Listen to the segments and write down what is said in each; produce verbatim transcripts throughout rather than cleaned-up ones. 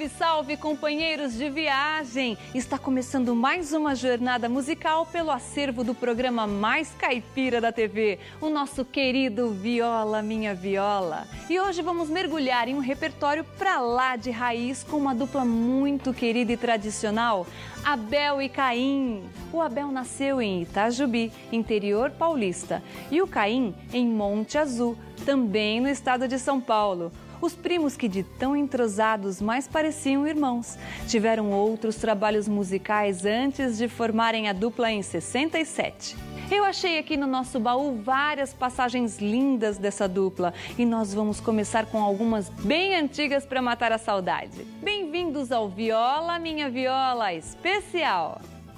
Salve, salve, companheiros de viagem! Está começando mais uma jornada musical pelo acervo do programa mais caipira da T V, o nosso querido Viola Minha Viola. E hoje vamos mergulhar em um repertório pra lá de raiz com uma dupla muito querida e tradicional, Abel e Caim. O Abel nasceu em Itajubi, interior paulista, e o Caim em Monte Azul, também no estado de São Paulo. Os primos que de tão entrosados mais pareciam irmãos. Tiveram outros trabalhos musicais antes de formarem a dupla em sessenta e sete. Eu achei aqui no nosso baú várias passagens lindas dessa dupla e nós vamos começar com algumas bem antigas para matar a saudade. Bem-vindos ao Viola Minha Viola especial!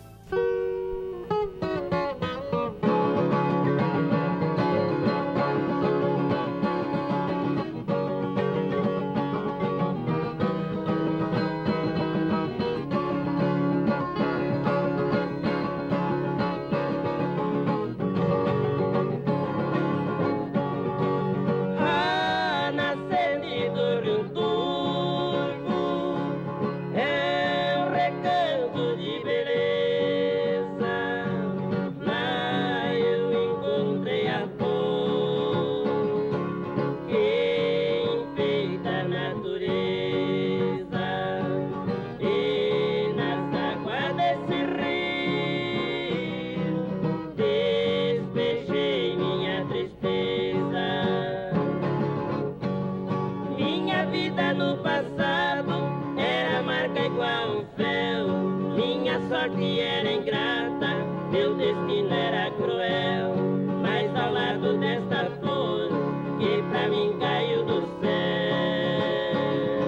Sorte era ingrata, meu destino era cruel, mas ao lado desta flor que pra mim caiu do céu,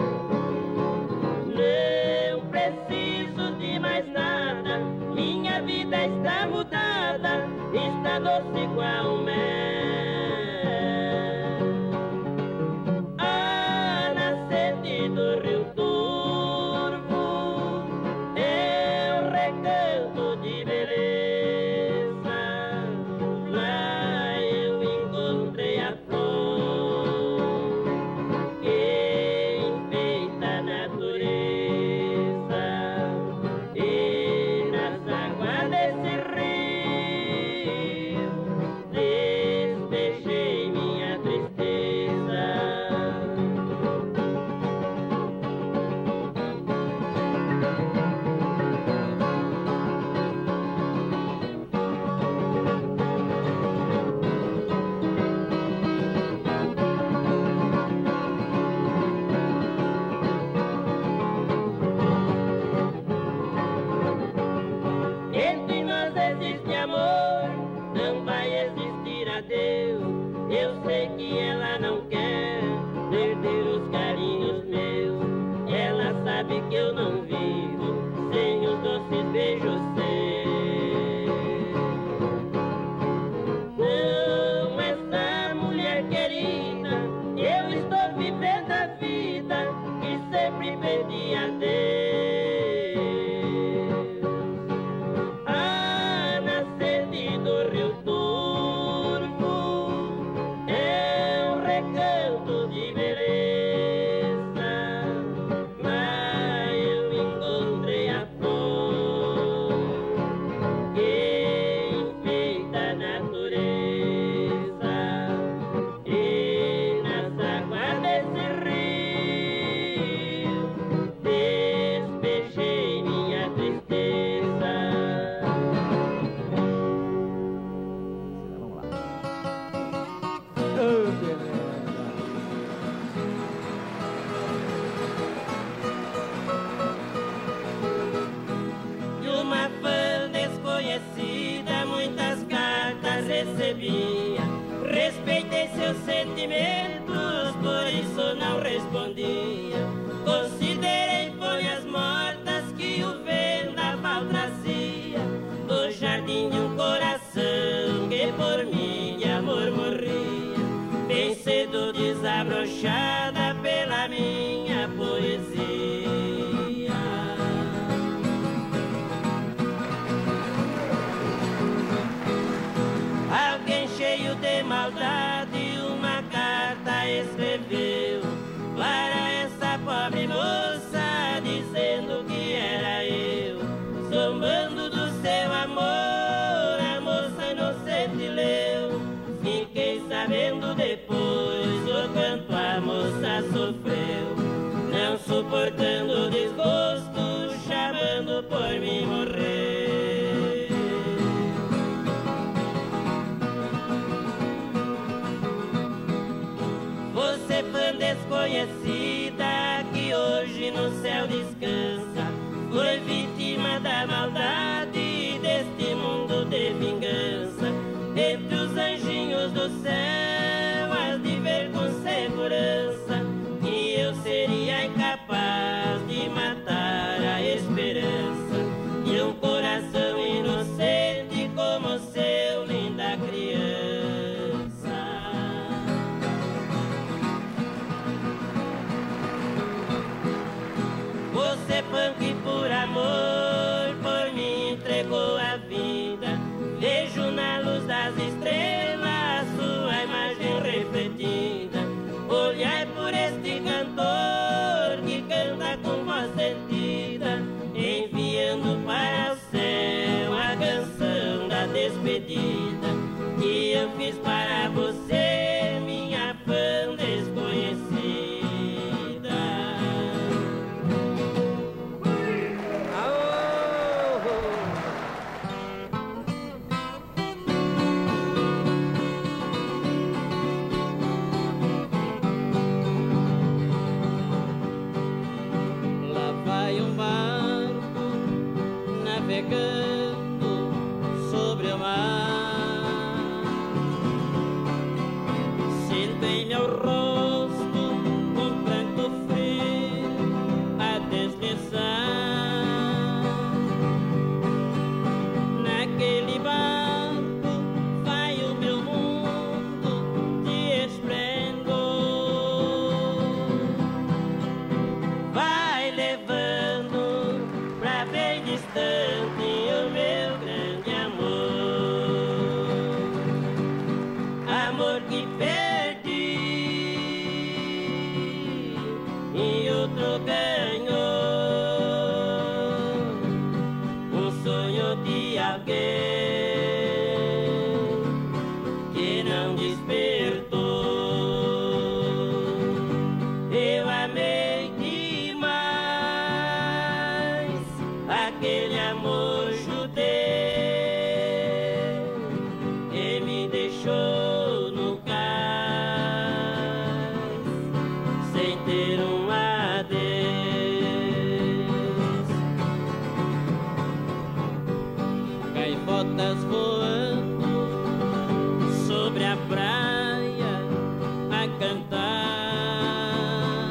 não preciso de mais nada, minha vida está mudada, está doce igual mel. A nascente do Rio eu sei que ela não quer perder os carinhos meus. Ela sabe que eu não vivo sem os doces beijos seus. Não, essa mulher querida, eu estou vivendo a vida que sempre pedi a Deus. A nascente do Rio muitas cartas recebia, respeitei seus sentimentos, por isso não respondia. Considerei folhas mortas que o vendaval trazia, do jardim de um coração que por mim de amor morria, bem cedo desabrochada pela minha poesia. Cheio de maldade, uma carta escreveu para essa pobre moça desconhecida que hoje no céu descansa, foi vítima da maldade deste mundo de vingança. Entre os anjinhos do céu has de ver com segurança que eu seria incapaz de matar a esperança de um coração inocente como o seu, linda criança. Você, punk, por amor, por mim entregou a vida. Vejo na luz das estrelas sua imagem refletida. Olhai por este cantor que canta com voz sentida, enviando para o céu a canção da despedida que eu fiz para você, minha fã desconhecida. Navegando sobre o mar, sinto em meu rosto um pranto frio a deslizar. Naquele barco vai o meu mundo de esplendor, vai levando pra bem distante o meu grande amor, amor que perdi e outro ganhou, um sonho de alguém que não despertou. Eu amei demais aquele amor judeu que me deixou no cais sem ter um adeus. Gaivotas voando sobre a praia a cantar,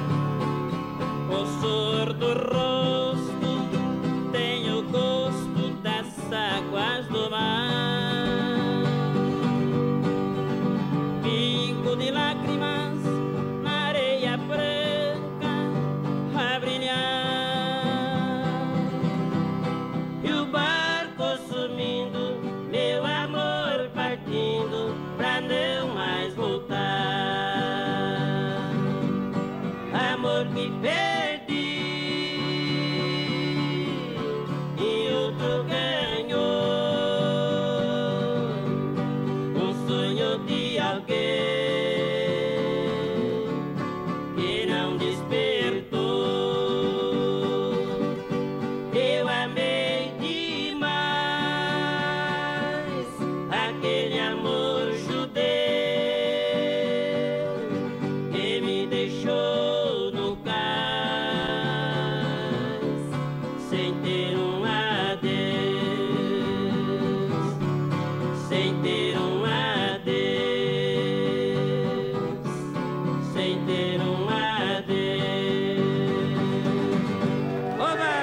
o suor do rosto tem o gosto das águas do mar, pingo de lágrimas na areia branca a brilhar, e o barco sumindo, meu amor partindo pra não mais voltar. Amor que perdi e outro ganhou, um sonho de alguém que não despertou. Eu amei demais aquele amor judeu que me deixou no cais sem ter um adeus, sem ter um adeus, sem ter um adeus. Oba!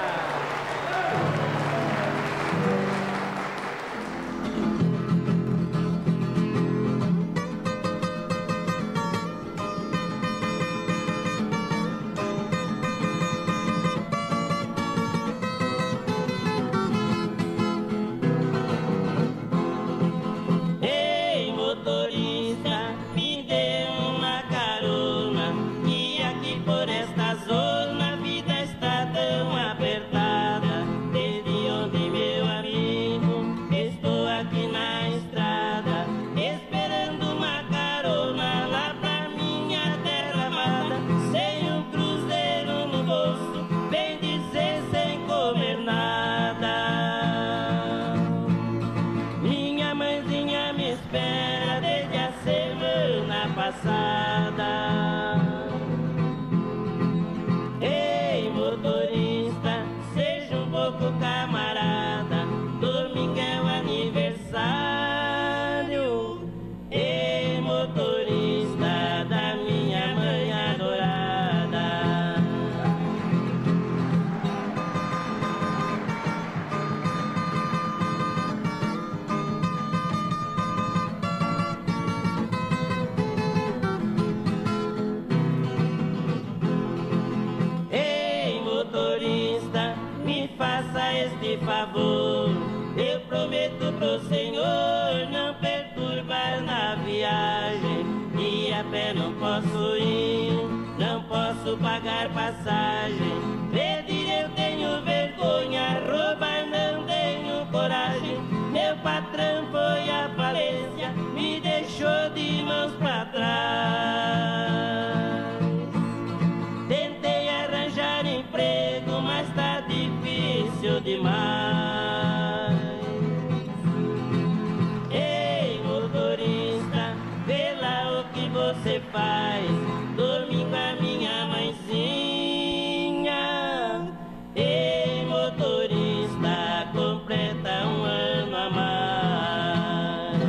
Ei, motorista, me dê uma carona, que aqui por esta zona a vida está tão apertada. Desde ontem, meu amigo, estou aqui na estrada, esperando uma carona lá pra minha terra amada. Sem um cruzeiro no bolso, bem dizer, sem comer nada. Minha mãezinha me espera desde a semana passada. Senhor, não perturbar na viagem. E a pé não posso ir, não posso pagar passagem. Pedir eu tenho vergonha, roubar não tenho coragem. Meu patrão foi à falência, me deixou de mãos pra trás. Tentei arranjar emprego, mas tá difícil demais. Ei, motorista, vê lá o que você faz. Dormi com a minha mãezinha. Ei, motorista, completa um ano a mais.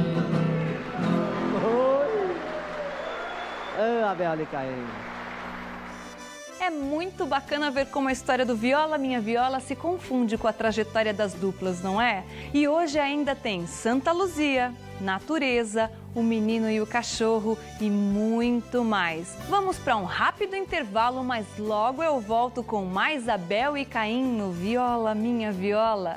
Oi! Ô, Abel de Caim. É muito bacana ver como a história do Viola Minha Viola se confunde com a trajetória das duplas, não é? E hoje ainda tem Santa Luzia, Natureza, O Menino e o Cachorro e muito mais. Vamos para um rápido intervalo, mas logo eu volto com mais Abel e Caim no Viola Minha Viola.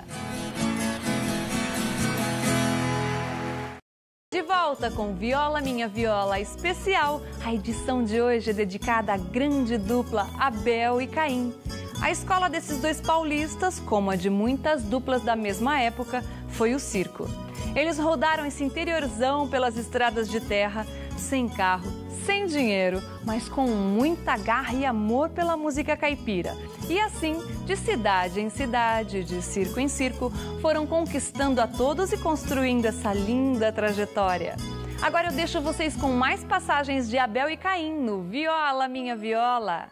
De volta com Viola Minha Viola especial, a edição de hoje é dedicada à grande dupla Abel e Caim. A escola desses dois paulistas, como a de muitas duplas da mesma época, foi o circo. Eles rodaram esse interiorzão pelas estradas de terra, sem carro, sem dinheiro, mas com muita garra e amor pela música caipira. E assim, de cidade em cidade, de circo em circo, foram conquistando a todos e construindo essa linda trajetória. Agora eu deixo vocês com mais passagens de Abel e Caim no Viola Minha Viola.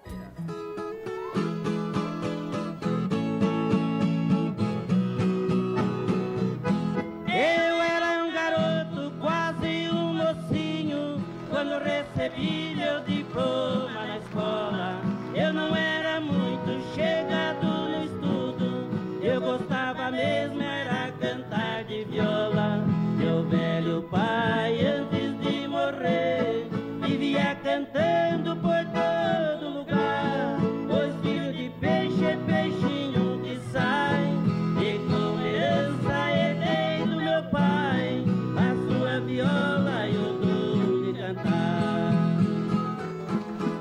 Eu era um garoto, quase um mocinho, quando recebi meu diploma na escola. Eu não era muito chegado no estudo, eu gostava mesmo era cantar de viola. Meu velho pai, antes de morrer, vivia cantando por todo lugar, pois filho de peixe é peixinho que sai. E com herança herdei do meu pai a sua viola e o dom de cantar.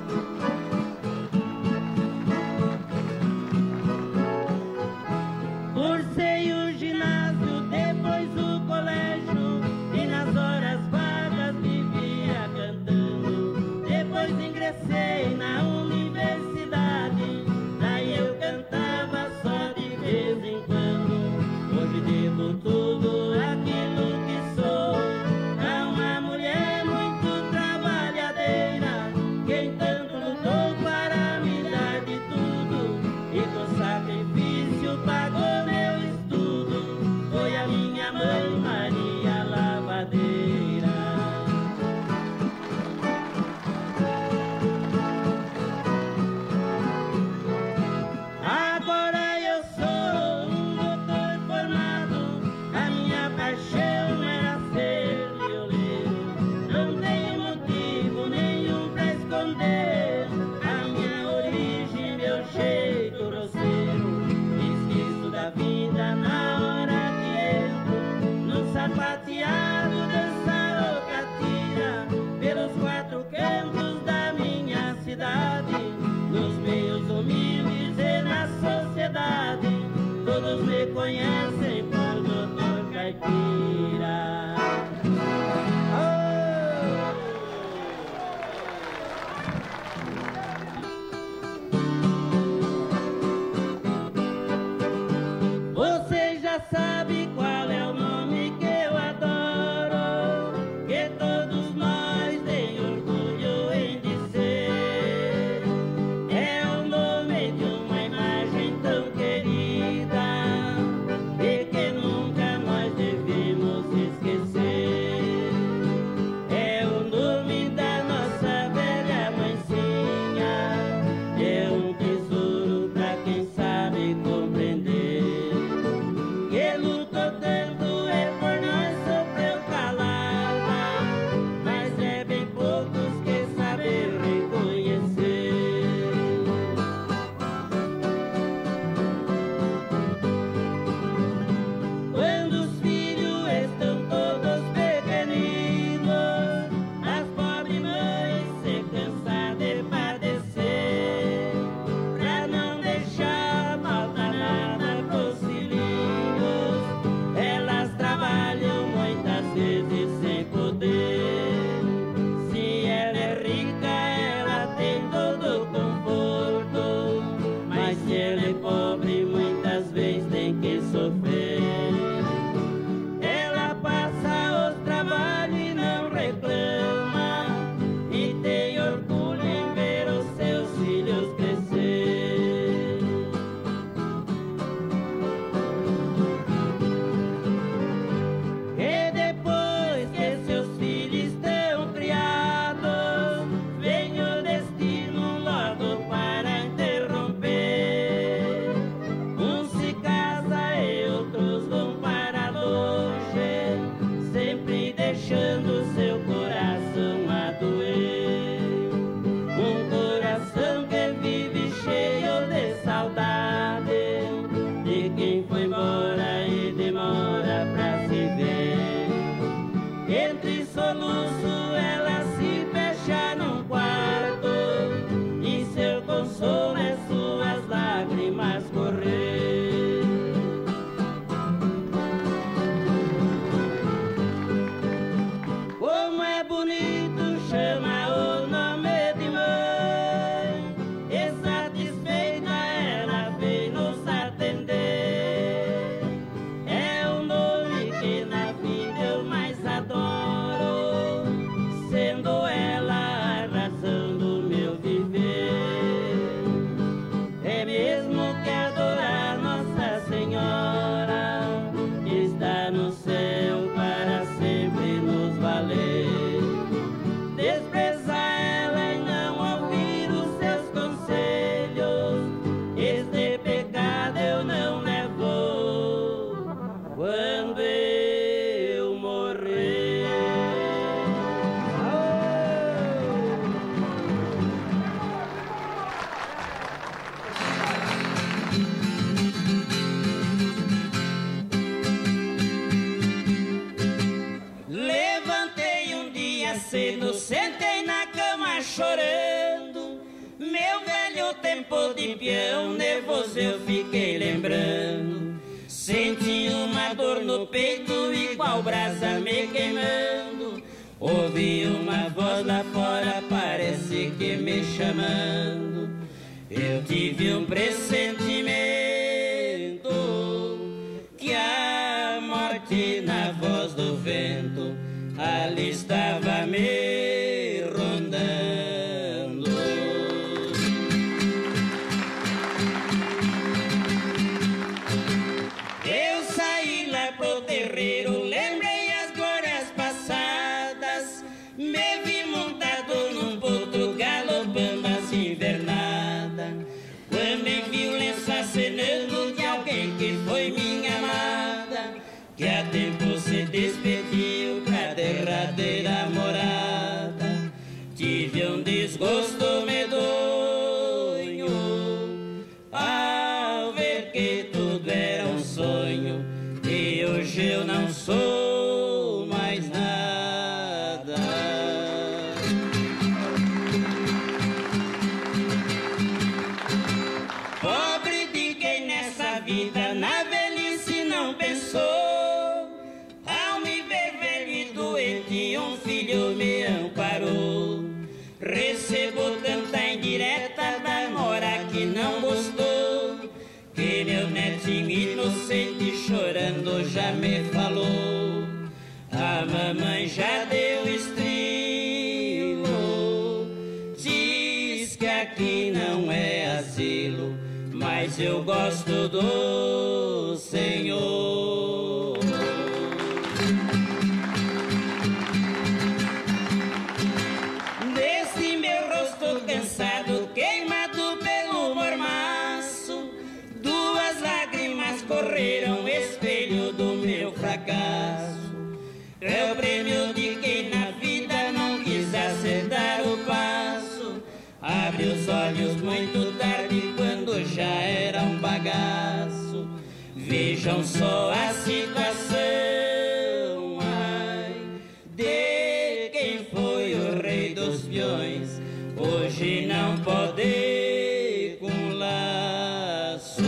Entre soluço ela se fecha num quarto e seu consolo é suas lágrimas correr. Como é bonito chamar o nome de mãe, e satisfeita ela vem nos atender. É o nome que na vida eu mais adoro, sendo ela a razão do meu viver. É mesmo que adorar Nossa Senhora, que está no céu para sempre nos valer. Desprezar ela e não ouvir os seus conselhos, este pecado eu não levo quando eu morrer. Levantei um dia cedo, sentei na cama chorando. Meu velho tempo de peão, nervoso eu fiquei lembrando. Senti uma dor no peito, igual brasa me queimando. Ouvi uma voz lá fora, parece que me chamando. Eu tive um pressentimento que a morte na voz do vento ali estava me rondando. Eu saí lá pro terreiro, lembrei as glórias passadas, me vi montado num potro galopando as invernadas. Quando vi o lenço acenando de alguém que foi minha amada, que há tempo se despediu pra derradeira morada, tive um desgosto medonho ao ver que tudo era um sonho e hoje eu não sou mais nada. Pobre de quem nessa vida na velhice não pensou, ao me ver velho e doente um filho me amparou. Recebo tanta indireta da nora que não gostou, que meu netinho inocente chorando já me falou. A mamãe já deu estrilo, diz que aqui não é asilo, mas eu gosto do Senhor. Desse meu rosto cansado, queimado pelo mormaço, duas lágrimas correram, espelho do meu fracasso. É o prêmio de quem na vida não quis acertar o passo. Abre os olhos muito tarde, quando já era um bagaço. Vejam só a situação, ai, de quem foi o rei dos peões, hoje não pode com laço.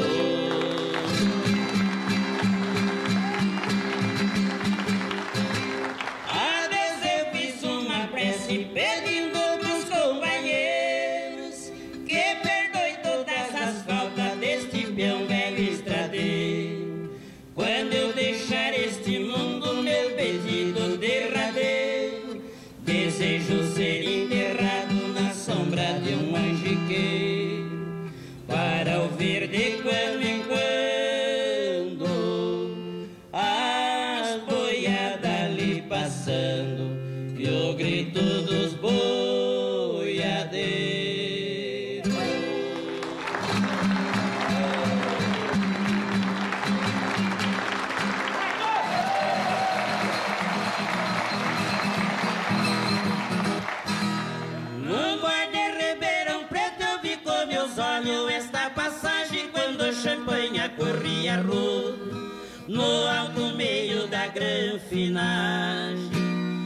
A Deus eu fiz uma prece pedindo pros companheiros que perdoe todas as faltas deste peão velho estradeiro. Quando eu deixar este mundo, meu pedido derradeiro, desejo ser enterrado na sombra de um manjiqueiro, para ouvir de quando em quando as boiadas ali passando e o grito dos boiadeiros. No guarda Ribeirão Preto eu vi com meus olhos esta passagem, quando o champanhe corria rudo no alto meio da granfinagem.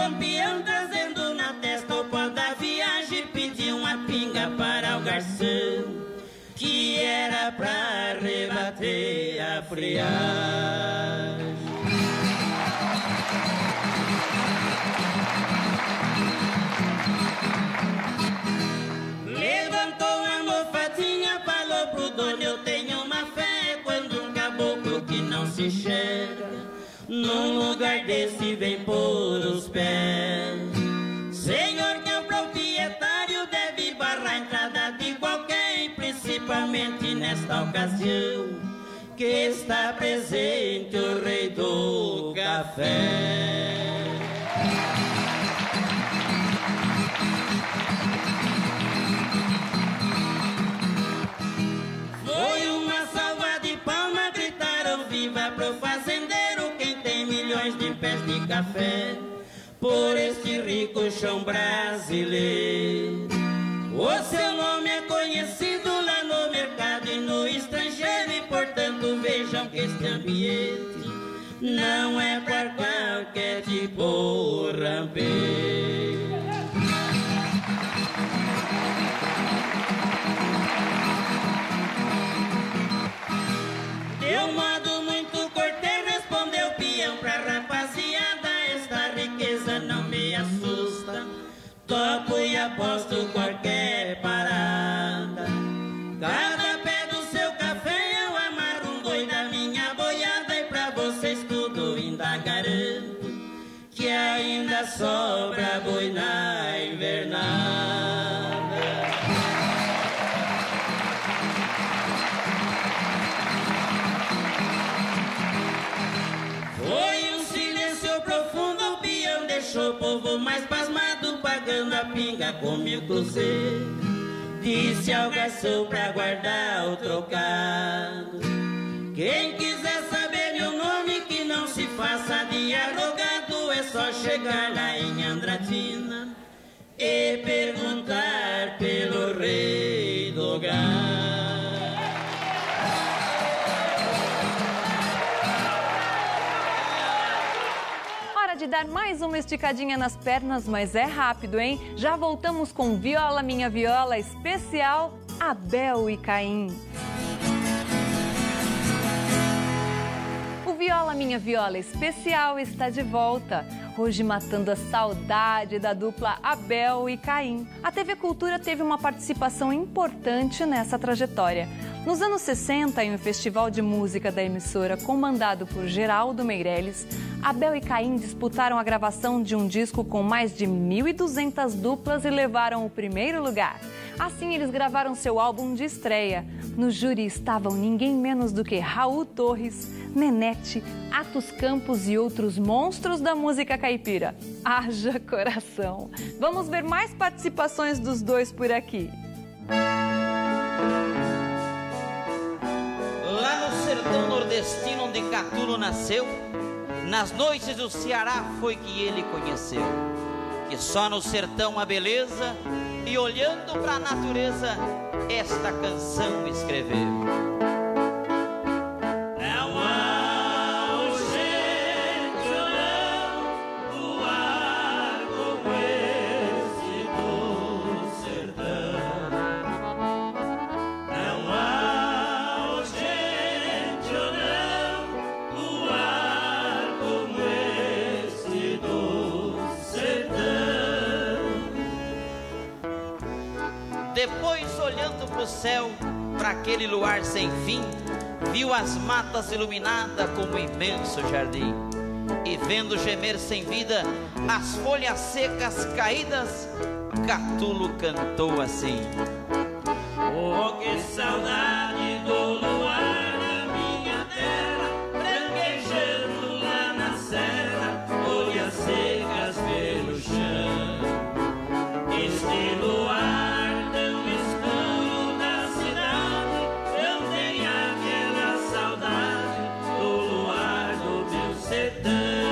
um peão trazendo na testa o pó da viagem. Pediu uma pinga para o garçom, que era pra rebater a friagem. Levantou a mofadinha, falou pro dono: eu tenho uma fé quando um caboclo que não se enxerga num lugar desse vem pôr os pés. Senhor que é o proprietário deve barrar a entrada de qualquer, principalmente nesta ocasião que está presente o rei do café. Foi uma salva de palmas, gritaram viva pro fazendeiro, quem tem milhões de pés de café por este rico chão brasileiro. O seu nome é conhecido lá no mercado e no estrangeiro, e portanto vejam que este ambiente não é para qualquer tipo rampeiro. De um modo muito cortês respondeu o peão pra rapaziada: esta riqueza não me assusta, topo e aposto qualquer parada. Cada pé do seu café eu amarro um boi da minha boiada, e pra vocês tudo ainda garanto que ainda sobra boi na invernada. Foi um silêncio profundo, o peão deixou o povo mais pasmado, pagando a pinga com mil cruzeiros. Disse ao garçom pra guardar o trocado: quem quiser saber meu nome, que não se faça de arrogado, é só chegar lá em Andradina e perguntar pelo rei do gado. De dar mais uma esticadinha nas pernas, mas é rápido, hein? Já voltamos com Viola Minha Viola especial Abel e Caim. O Viola Minha Viola especial está de volta, hoje matando a saudade da dupla Abel e Caim. A T V Cultura teve uma participação importante nessa trajetória. Nos anos sessenta, em um festival de música da emissora comandado por Geraldo Meirelles, Abel e Caim disputaram a gravação de um disco com mais de mil e duzentas duplas e levaram o primeiro lugar. Assim, eles gravaram seu álbum de estreia. No júri estavam ninguém menos do que Raul Torres, Nenete, Atos Campos e outros monstros da música caipira. Haja coração! Vamos ver mais participações dos dois por aqui. Lá no sertão nordestino onde Catulo nasceu, nas noites do Ceará foi que ele conheceu que só no sertão há beleza, e olhando pra natureza esta canção escreveu. Não há urgente não luar como esse do sertão. Não há urgente não luar como esse do sertão. Depois, olhando pro céu, para aquele luar sem fim, viu as matas iluminadas como um imenso jardim. E vendo gemer sem vida as folhas secas caídas, Catulo cantou assim: Oh, que saudade do luar da minha terra, branquejando lá na serra, folhas secas pelo chão. Este luar tão escuro da cidade, eu tenho aquela saudade do luar do meu sertão.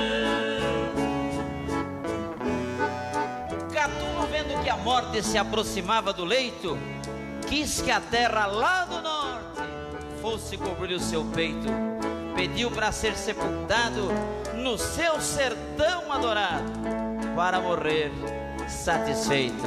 Catulo, vendo que a morte se aproximava do leito, quis que a terra lá do norte fosse cobrir o seu peito. Pediu para ser sepultado no seu sertão adorado. para morrer satisfeito.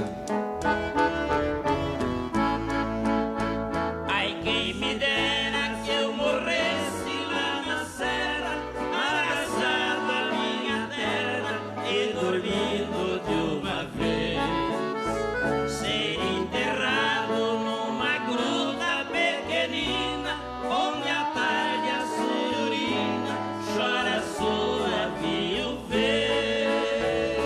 Ai, quem me dera que eu morresse lá na serra, abraçado à minha terra e dormindo de uma vez, ser enterrado numa gruta pequenina, onde à tarde a sururina chora sua viuvez.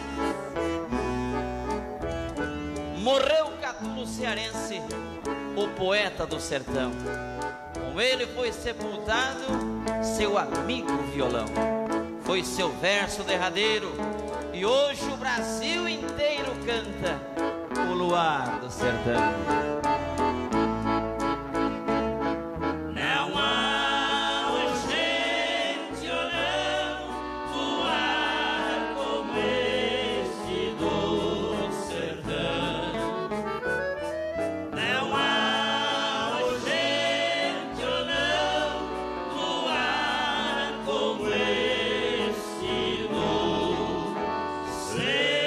Morreu o Catulo cearense, o poeta do sertão. Com ele foi sepultado seu amigo violão. Foi seu verso derradeiro, e hoje o Brasil inteiro canta o luar do sertão. Não há urgente olhão voar como este do sertão. Não há urgente olhão voar como este do sertão.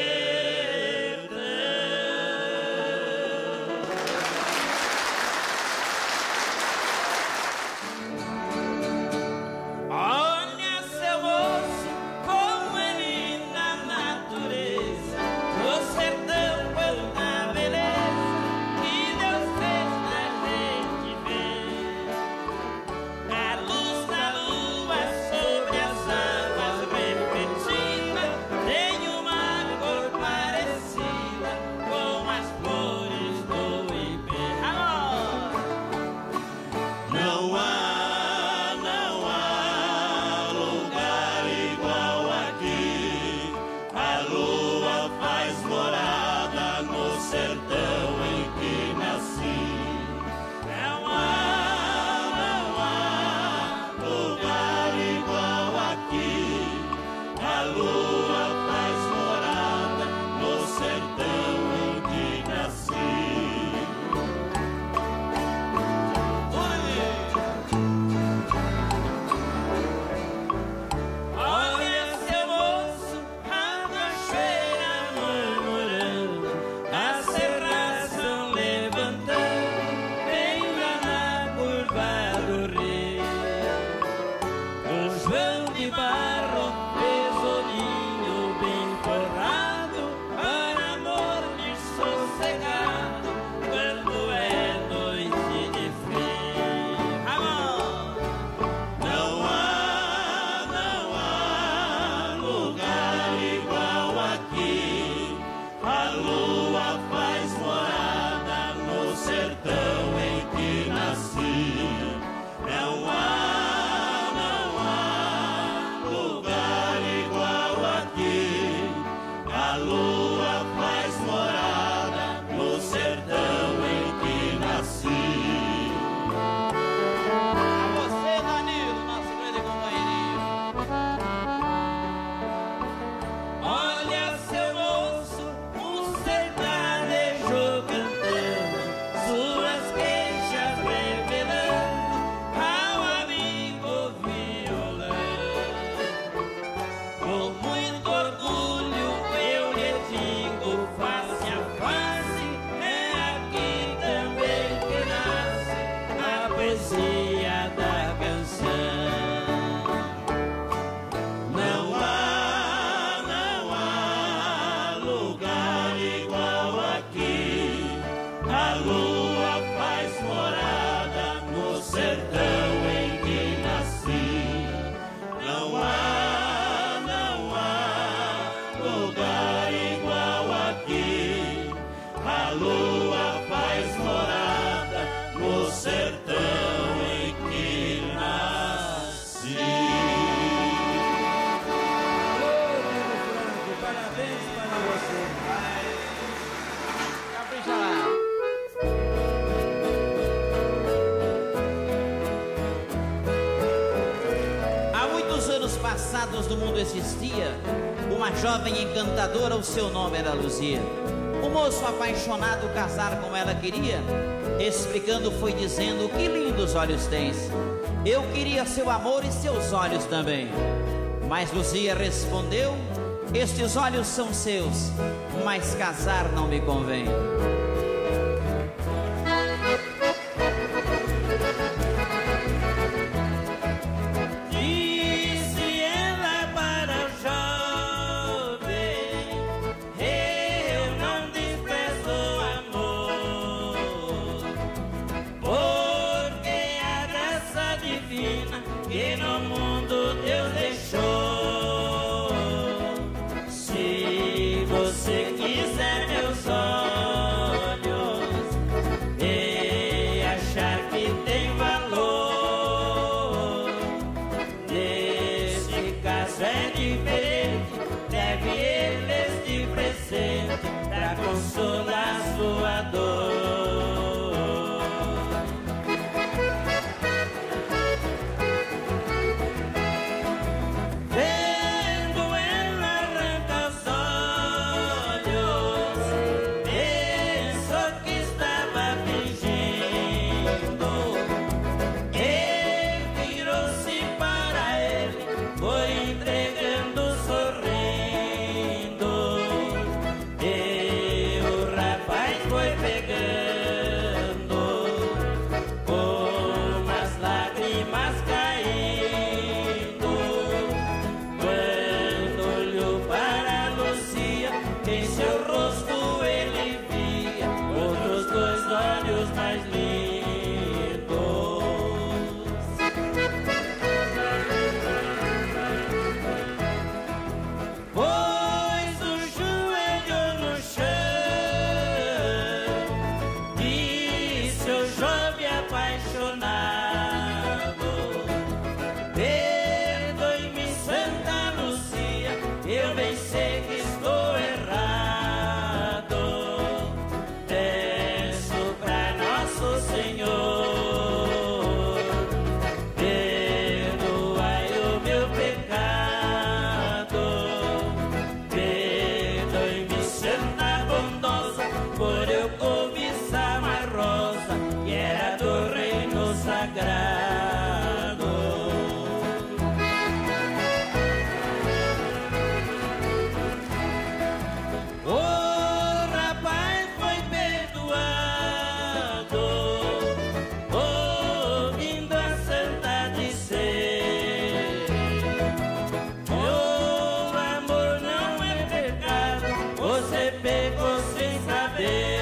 Olha, seu moço, como é linda a natureza, no sertão quanta beleza que Deus fez pra gente ver. A luz da lua sobre as águas refletida tem uma cor parecida com as flores do ipê. Não há, não há lugar igual aqui. A lua faz morada no sertão em que nasci. Não há, não há lugar igual aqui. A lua faz morada no sertão em que nasci. Olha, seu moço, a cachoeira murmurando, a serração levantando, bem lá na curva do rio. O João de Barro fez olhinho bem forrado, para amor de sossegado, quando é noite de frio. Amor! Não há, não há lugar igual aqui. A lua faz morada no sertão em que nasci. Não há, não há lugar igual aqui. A lua faz morada no sertão em que nasci. A você, Danilo, nosso grande companheirinho. Olha, seu moço, um sertanejo cantando, suas queixas revelando ao amigo violão. Com muito orgulho eu lhe digo face a face, é aqui também que nasce a poesia da canção. Não há, não há lugar igual aqui. A lua faz morada no sertão em que nasci. Não há, não há lugar igual aqui. A lua faz morada no sertão em que nasci. Parabéns para você. Capricha lá. Há muitos anos passados no mundo existia uma jovem encantadora, o seu nome era Luzia. O moço apaixonado casar com ela queria, explicando foi dizendo: que lindos olhos tens, eu queria seu amor e seus olhos também. Mas Luzia respondeu Estes olhos são seus, mas casar não me convém. Consolar sua dor. Vendo ela arranca os olhos, pensou que estava fingindo. Ele virou-se para ele, foi entregando sorrindo. Foi pegando, com as lágrimas caindo. Quando olhou para Lúcia, em seu rosto ele via outros dois olhos mais lindos. Pôs o joelho no chão, apaixonado. Perdoe-me, Santa Lúcia, eu bem sei que estou errado. Peço pra Nosso Senhor, perdoai o meu pecado. Perdoe-me, Santa bondosa, por eu cobiçar uma rosa que era do reino sagrado. O rapaz foi perdoado, ouvindo a santa dizer: o amor não é pecado, você pecou sem saber.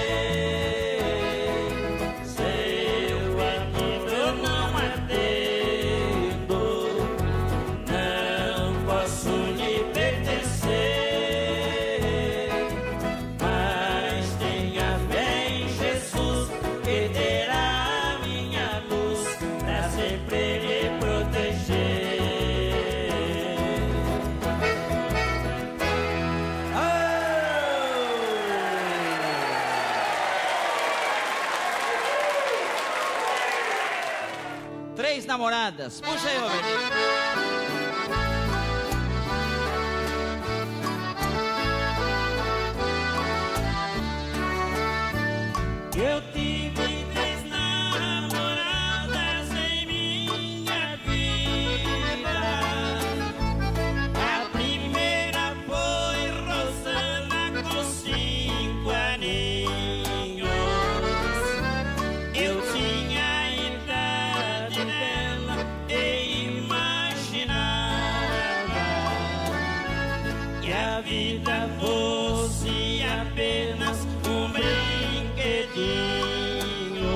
Três namoradas. Puxa aí, Robertinho. Eu tive três namoradas em minha vida. A primeira foi Rosana com cinco aninhos. Eu tinha a idade dela e imaginava que a vida fosse apenas um brinquedinho.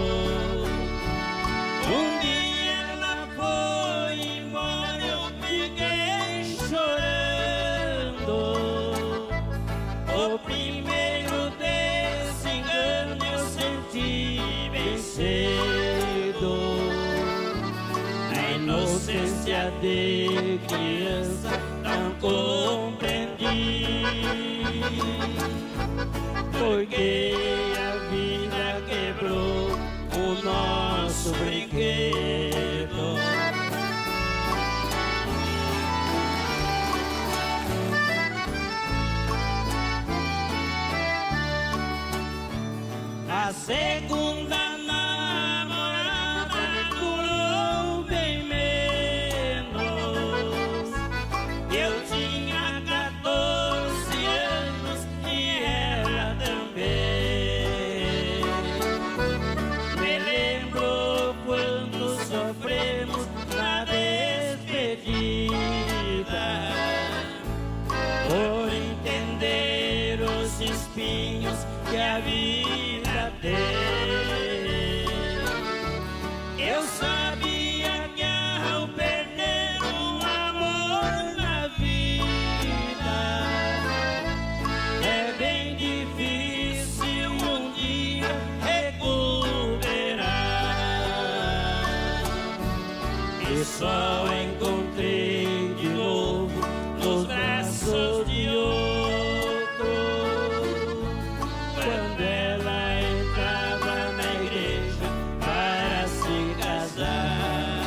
Um dia ela foi embora, eu fiquei chorando. O primeiro desengano eu senti bem cedo. A inocência de criança não compreendi, porque a vida quebrou o nosso brinquedo. A segunda namorada durou bem menos. Eu tinha quatorze que a vida tem. Eu sabia que ao perder um amor na vida é bem difícil um dia recuperar. E só encontrei de novo nos braços de outro quando ela entrava na igreja para se casar.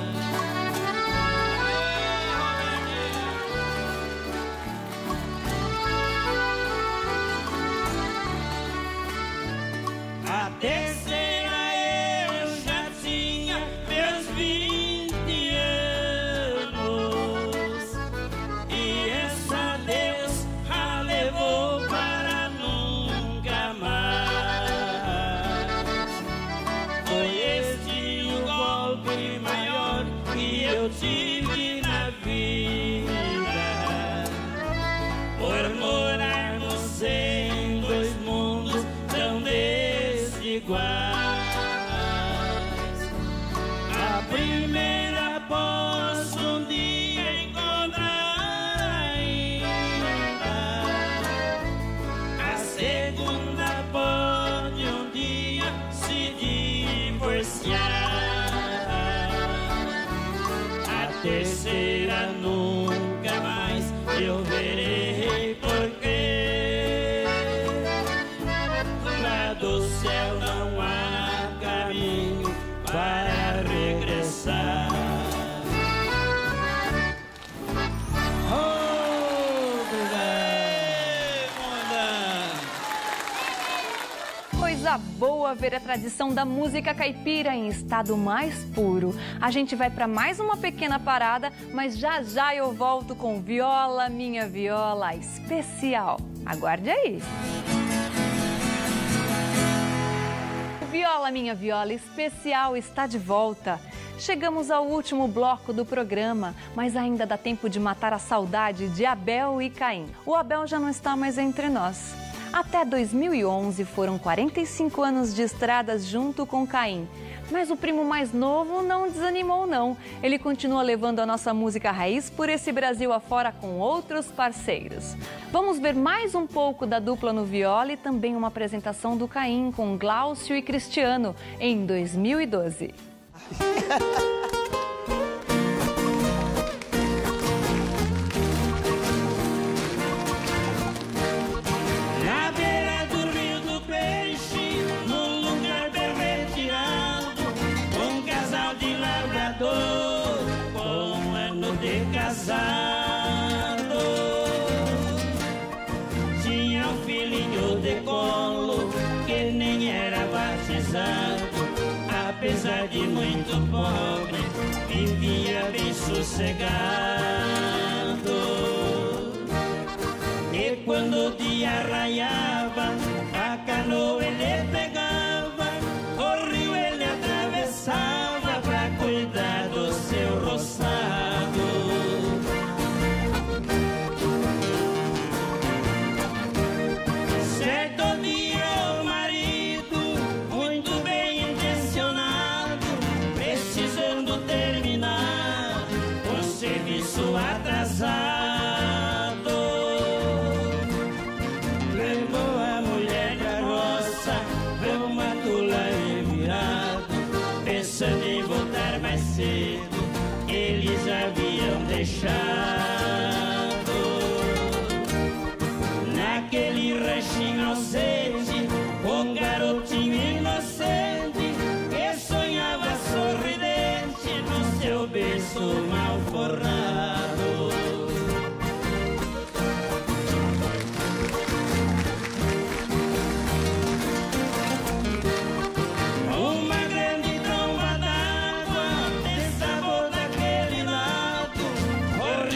A terceira eu já tinha meus vinte anos e essa Deus a levou para nunca mais. Foi este o golpe maior que eu tive na vida, por morarmos em dois mundos tão desiguais. A primeira posso um dia encontrar ainda, a segunda pode um dia se divorciar, a terceira nunca mais eu verei, porque lá do céu não há caminho para regressar. Coisa boa ver a tradição da música caipira em estado mais puro. A gente vai para mais uma pequena parada, mas já já eu volto com Viola Minha Viola especial. Aguarde aí. Viola Minha Viola especial está de volta. Chegamos ao último bloco do programa, mas ainda dá tempo de matar a saudade de Abel e Caim. O Abel já não está mais entre nós. Até dois mil e onze foram quarenta e cinco anos de estradas junto com Caim. Mas o primo mais novo não desanimou não. Ele continua levando a nossa música raiz por esse Brasil afora com outros parceiros. Vamos ver mais um pouco da dupla no viola e também uma apresentação do Caim com Glaucio e Cristiano em dois mil e doze. Na beira do Rio do Peixe, num lugar bem retirado, um casal de lavrador com um ano de casado. Tinha um filhinho de colo que nem era batizado. Apesar de muito pobre, vivia bem sossegado. E quando o dia raiava, a canoa ele pegava, o rio ele atravessava pra cuidar do seu roçado. Certo dia o marido, muito bem intencionado, precisando terminar o serviço atrasado, levou a mulher da roça pra uma tula virado, pensando em voltar mais cedo, eles haviam deixado. Naquele ranchinho ausente, um garotinho inocente que sonhava sorridente no seu berço mal forrado. Uma grande tromba d'água desabou daquele lado, o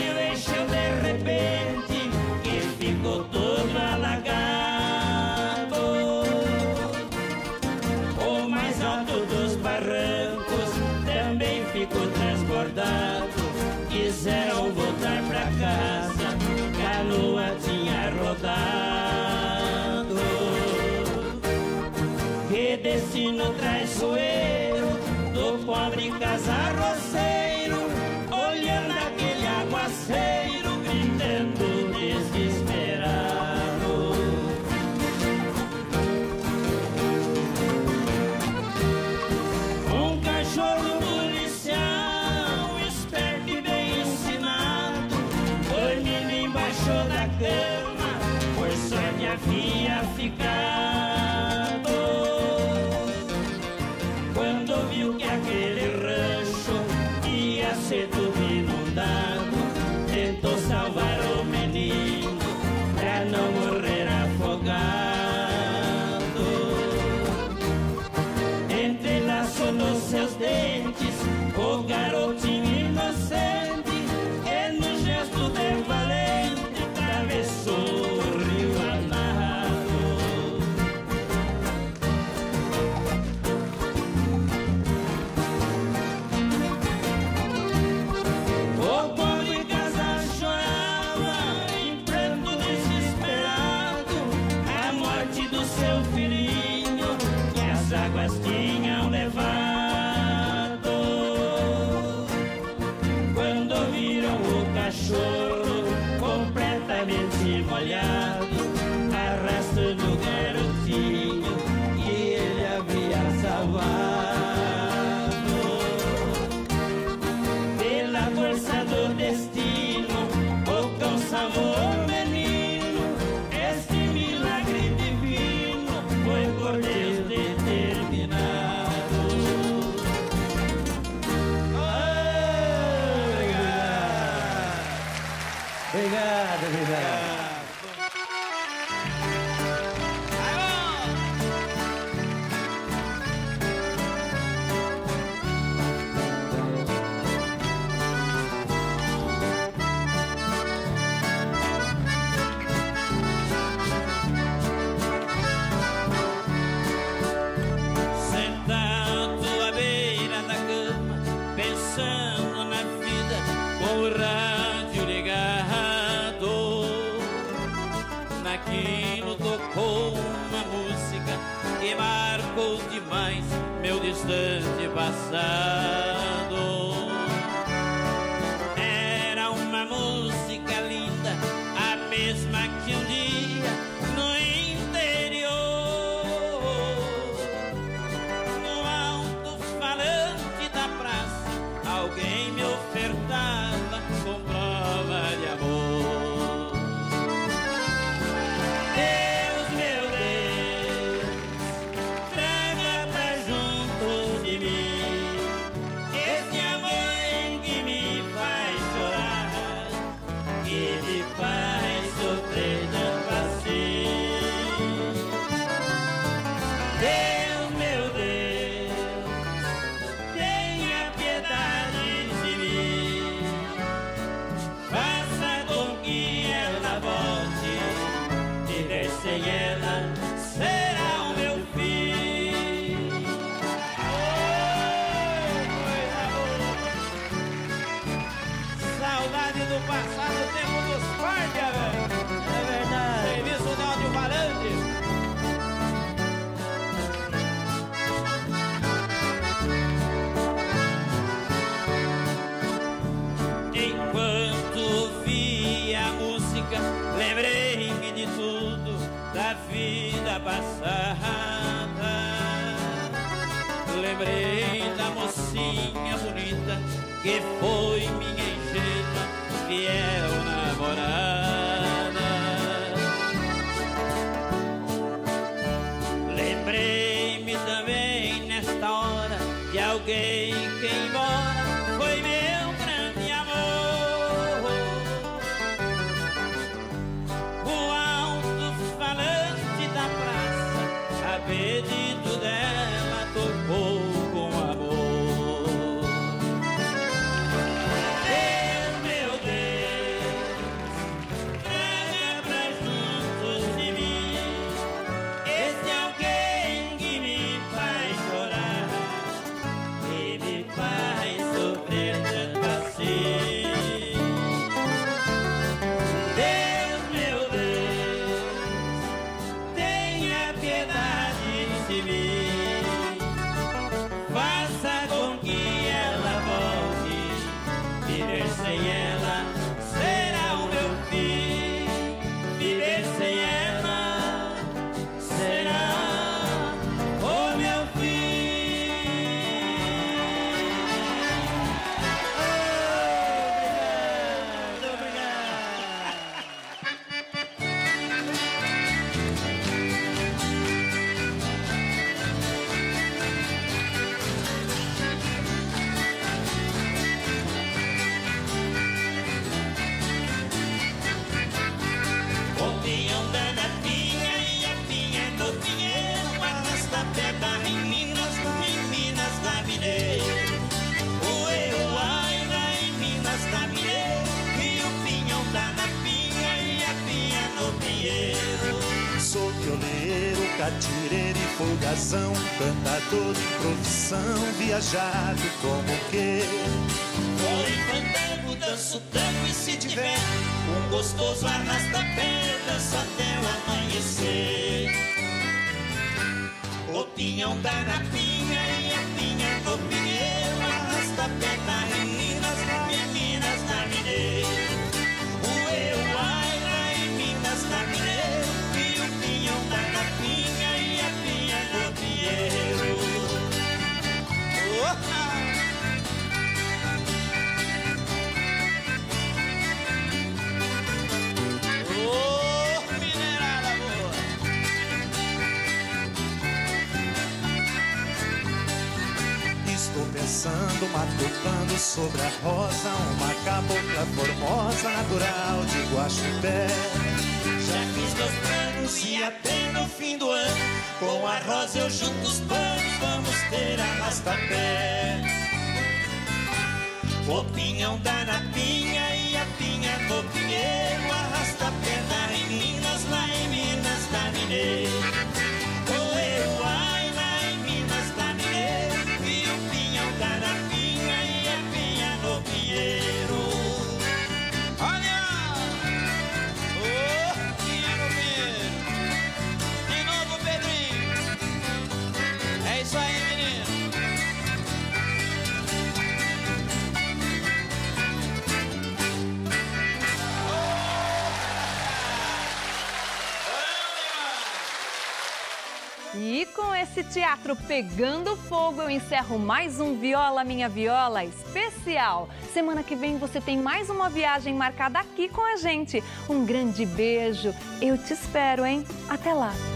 destino traiçoeiro do pobre casarroceiro, olhando aquele aguaceiro, gritando desesperado. Um cachorro policial, esperto e bem ensinado, dormindo embaixo da cama, por sorte havia ficado. Quando viu que aquele rancho ia ser tudo inundado, tentou salvar o menino pra não morrer afogado. Entrelaçou nos seus dentes o garotinho inocente, e no gesto de valente atravessou o rio amarrado. O pobre casal chorava em pranto desesperado a morte do seu filhinho que as águas tinham levado. Quando viram o cachorro completamente molhado, arrastando o garotinho que ele havia salvado. Pela força do destino, o cão salvou o menino. Este milagre divino foi por Deus determinado. Obrigado, obrigado. Sentado à beira da cama, pensando na vida, com o rádio ligado, naquilo tocou uma música que marcou demais meu distante passado. Era uma música linda, a mesma que um dia no interior, no alto-falante da praça, alguém me ofertava com prova de amor. Deus, meu Deus, traga pra junto de mim esse amor que me faz chorar, que me faz sofrer tanto assim. Deus, meu Deus, tenha piedade de mim, faça com que ela volte, viver sem ela será o meu fim. Oh, coisa boa. Saudade do passado, tempo dos fardas, velho. É verdade. Serviço de alto-falante. Enquanto ouvia a música, lembrei-me de tudo da vida passada. Lembrei da mocinha bonita que foi minha ingênua, fiel namorada. Lembrei-me também nesta hora de alguém que embora foi meu grande amor. O alto-falante da praça, a pedido dela, tocou com amor. Deus, meu Deus, traga pra juntos de mim esse alguém que me faz chorar, que O pinhão da Napinha e a pinha no pinheiro, arrasta pedra em Minas, em Minas da Mineiro. O Euai lá em Minas da Mineiro, e o pinhão da Napinha e a pinha no pinheiro. Sou violeiro, catireiro e folgazão, cantador de improvisação, viajado como que. Vou em fandango, danço tango e se tiver um gostoso arrasta-pé, danço até o amanhecer. O pinhão da Napinha e a pinha no pinheiro, arrasta-pé da em Minas, em Minas da Mineiro. O Euai lá em Minas da Mineiro, e o pinhão da Napinha e a pinha no pinheiro. Opa! Estou pensando, matutando sobre a rosa, uma cabocla formosa, natural de Guaxupé. Já fiz meus planos e até no fim do ano, com a rosa eu junto os panos, vamos ter arrasta-pé. O pinhão da Napinha e a pinha no pinheiro, arrasta-pé da em Minas, lá em Minas da Mineiro. O Euai lá em Minas da Mineiro, e o pinhão da Napinha e a pinha no pinheiro. Olha! Ô, pinha no pinheiro! De novo, Pedrinho! É isso aí, menino! E com esse teatro pegando fogo, eu encerro mais um Viola Minha Viola especial. Semana que vem você tem mais uma viagem marcada aqui com a gente. Um grande beijo. Eu te espero, hein? Até lá.